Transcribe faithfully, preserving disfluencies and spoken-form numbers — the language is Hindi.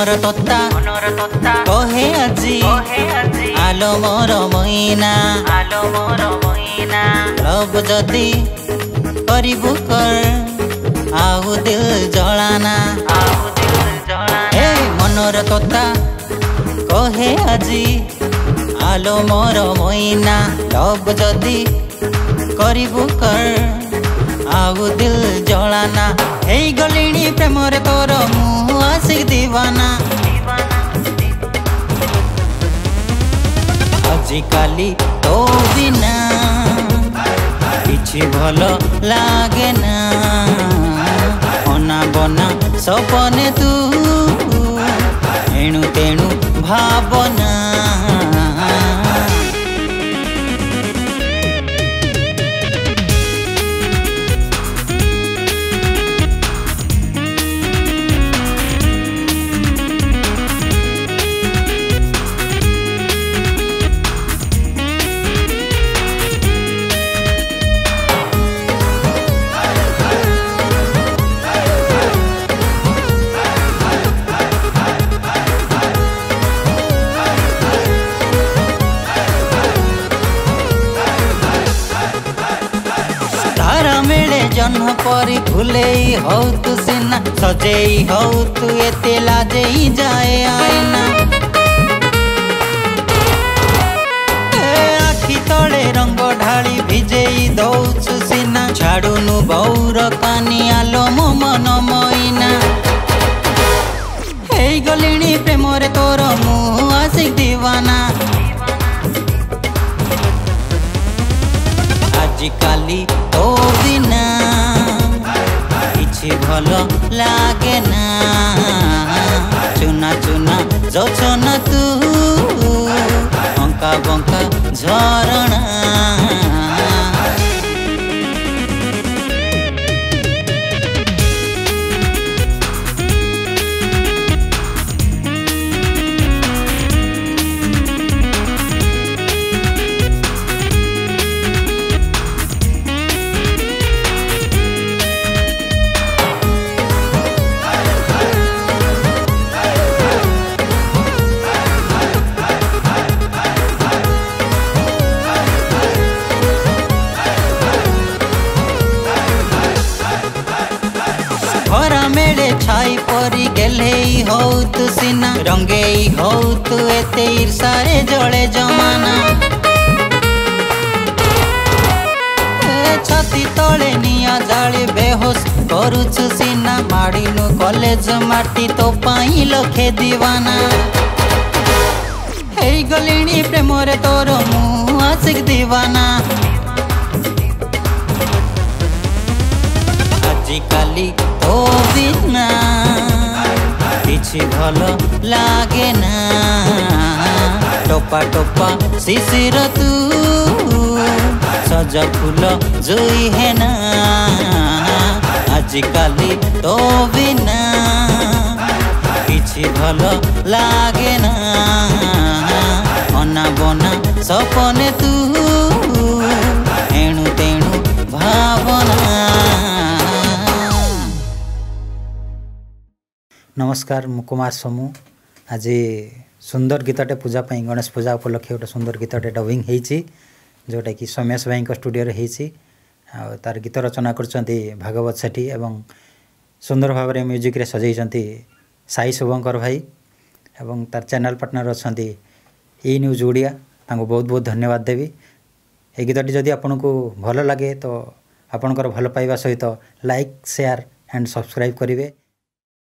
मनर तोता कहे आजी आलो मोर मैना लब जदि करिबु कर आउ दिल जलाना ए मनर तोता कहे आजी आलो मोर मैना लब जदि करिबु कर आउ दिल जलाना हे गलिणी प्रेम रे तोर मुँह आशिक दीवाना आजिकाली तो बिना किछि भल लागे ना अना बना सपने तू एणु तेणु भावना जन्ह परी भूलेई हौ तू सिना सजेई हौ तू एते लाजेई जाए आईना आखि तले रंग ढाली भिजेई दौचु सिना छाड़ुनु बौर पानी आलो मो मन मैना हे गलिणी प्रेम रे तोर मुँह आशिक दीवाना आजिकाली तो बिना किछि भल लागे ना चुना चुना जोछना तू बंका बंका झरणा खरा मेले छाई परी गेलेई हौ तू सिना रंगेई हौ तू एते ईर्षारे जले जमाना छाती तले निया जाली बेहोश करुछु सिना माड़ीनु कॉलेज माटी तो पाई लखे दीवाना हे गलिणी प्रेम रे तोर मुँह आशिक दीवाना आजिकाली तो बिना किछि भल लागे ना टोपा टोपा शिशिर तू सज फूल जोई है ना आजिकाली तो बिना किछि भल लागे ना अना बना सपने तू एणु तेणु भावना। नमस्कार मु कुमार समू आज सुंदर गीतटे पूजा पाई गणेश पूजा उपलक्षे गोटे सुंदर गीतटे डबिंग होती जोटा कि सोमेश भाई स्टूडियो रे होती तार गीत रचना कर भागवत सेठी एवं सुंदर भाव में म्यूजिक रे सजाई साई शुभंकर भाई एवं तार चैनल पार्टनर अच्छा ई न्यूज ओडिया तांको बहुत बहुत धन्यवाद देवी। ये गीतटी जदि आपन को भल लगे तो आपणकर भल पाइबा सहित लाइक शेयर एंड सब्सक्राइब करेंगे।